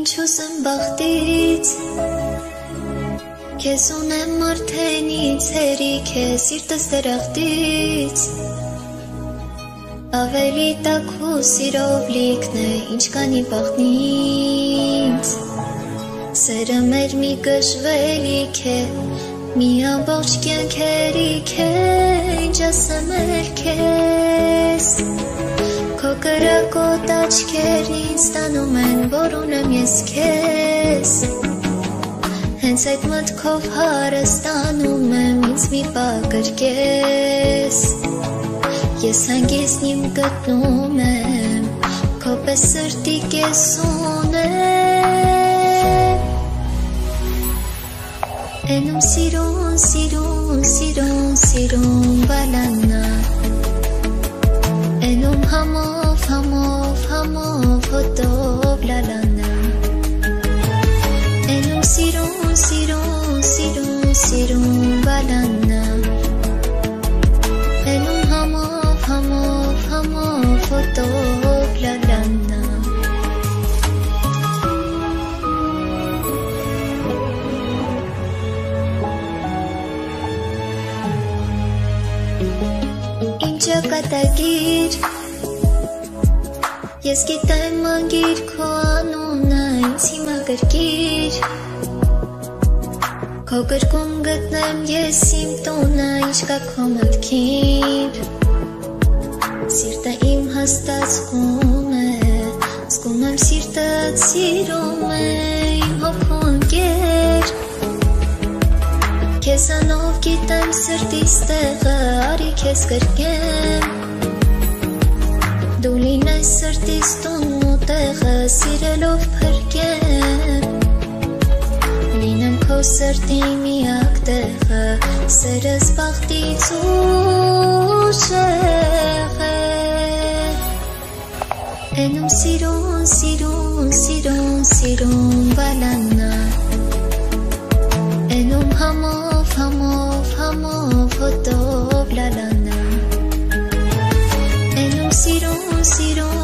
չուսեմ բախտից Քեզ ունեմ արդենից հերիք է սիրտս դրախտից Ավելի տաք ու սիրով լիքն է ինչ կանի բախտնից Սերը մեր մի գժվելիք է մի ամբողջ կյանք հերիք է ինչ ասեմ էլ քեզ Քո կրակոտ աչքերն ինձ տանում են որ ունեմ ես քեզ Հենց այդ մտքով հարստանում եմ ինձ մի պակրկես Ես հանգիստն իմ գտնում եմ քո պես սրտի կես ունեմ Էնում սիրուն, սիրուն, սիրուն, սիրուն բալանա Էնում համով, համով, համով հոտով լալանա Էնում սիրուն, սիրուն, սիրուն, սիրուն բալանա Էնում համով, համով, համով հոտով լալանա Ճակատագիր Ես գիտեմ անգիր քո անունը ինձ հիմա գրկիր Քո գրկում գտնեմ ես իմ տունը ինչ կա քո մտքին Սիրտը իմ հաստատ զգում է Զգում եմ սիրտդ սիրում է իմ հոգու ընկեր Քեզանով գիտեմ սրտիս տեղը, արի քեզ գրկեմ Դու լինես սրտիս տունն ու տեղը, սիրելով փրկեմ Լինեմ քո սրտի միակ տեղը, սերս բախտից ուժեղ է Էնում սիրուն, սիրուն, սիրուն, սիրուն բալանա Էնում համով, համով, համով հոտով լալանա Էնում սիրուն, սիրուն